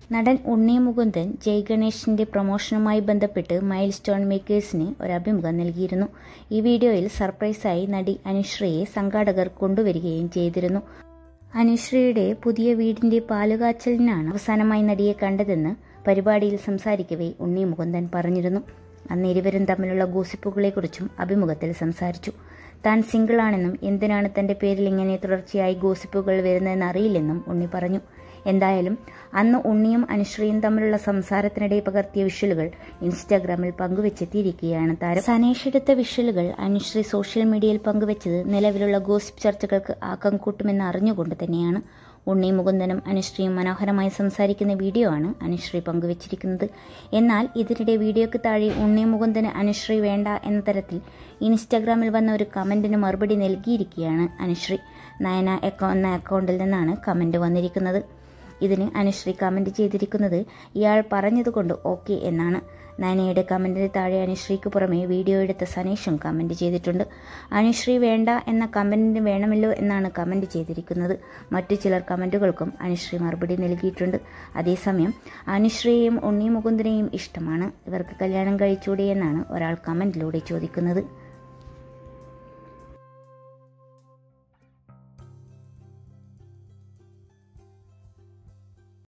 നടൻ ഉണ്ണി മുകുന്ദൻ ജയ് ഗണേഷിന്റെ പ്രൊമോഷനുമായി ബന്ധപ്പെട്ട് mile stone മേക്കേഴ്സിന് ഒരു അഭിമുഖം നൽകിയിരുന്നു. ഈ വീഡിയോയിൽ സർപ്രൈസായി നടി അനുശ്രീയെ സംഘാടകർ കൊണ്ടുവരികയും ചെയ്തിരുന്നു. അനുശ്രീയുടെ പുതിയ വീടിന്റെ പാലുകാച്ചലിനാണ് അവസാനമായി നടിയെ കണ്ടതെന്ന് പരിപാടിയിൽ സംസാരിക്കവേ ഉണ്ണി മുകുന്ദൻ പറഞ്ഞിരുന്നു. അന്ന് ഇരുവരും തമ്മിലുള്ള ഗോസിപ്പുകളെക്കുറിച്ചും അഭിമുഖത്തിൽ സംസാരിച്ചു. താൻ സിംഗിളാണെന്നും എന്തിനാണ് തന്റെ പേരിൽ ഇങ്ങനെ തുടർച്ചയായി ഗോസിപ്പുകൾ വരുന്നതെന്ന് അറിയില്ലെന്നും ഉണ്ണി പറഞ്ഞു. എന്തായാലും അന്ന് ഉണ്ണിയും അനുശ്രീയും തമ്മിലുള്ള സംസാരത്തിനിടെ പകർത്തിയ വിഷ്വലുകൾ ഇൻസ്റ്റാഗ്രാമിൽ പങ്കുവെച്ചെത്തിയിരിക്കുകയാണ് താരം. സനേഷ് എടുത്ത വിഷ്വലുകൾ അനുശ്രീ സോഷ്യൽ മീഡിയയിൽ പങ്കുവെച്ചത് നിലവിലുള്ള ഗോസിപ്പ് ചർച്ചകൾക്ക് ആക്കം കൂട്ടുമെന്ന് അറിഞ്ഞുകൊണ്ട് തന്നെയാണ്. ഉണ്ണി മുകുന്ദനും അനുശ്രീയും മനോഹരമായി സംസാരിക്കുന്ന വീഡിയോ ആണ് അനുശ്രീ പങ്കുവച്ചിരിക്കുന്നത്. എന്നാൽ ഇതിനിടെ വീഡിയോയ്ക്ക് താഴെ ഉണ്ണി മുകുന്ദന് അനുശ്രീ വേണ്ട എന്ന തരത്തിൽ ഇൻസ്റ്റാഗ്രാമിൽ വന്ന ഒരു കമന്റിന് മറുപടി നൽകിയിരിക്കുകയാണ് അനുശ്രീ. നയന എന്ന അക്കൗണ്ടിൽ നിന്നാണ് കമന്റ് വന്നിരിക്കുന്നത്. ഇതിന് അനുശ്രീ കമന്റ് ചെയ്തിരിക്കുന്നത് ഇയാൾ പറഞ്ഞതുകൊണ്ട് ഓക്കെ എന്നാണ്. നയനയുടെ കമന്റിന് താഴെ അനുശ്രീക്ക് പുറമെ വീഡിയോ എടുത്ത സനേഷും കമന്റ് ചെയ്തിട്ടുണ്ട്. അനുശ്രീ വേണ്ട എന്ന കമന്റിന് വേണമല്ലോ എന്നാണ് കമന്റ് ചെയ്തിരിക്കുന്നത്. മറ്റു ചിലർ കമന്റുകൾക്കും അനുശ്രീ മറുപടി നൽകിയിട്ടുണ്ട്. അതേസമയം അനുശ്രീയെയും ഉണ്ണി മുകുന്ദനെയും ഇഷ്ടമാണ്, ഇവർക്ക് കല്യാണം കഴിച്ചൂടെ എന്നാണ് ഒരാൾ കമന്റിലൂടെ ചോദിക്കുന്നത്.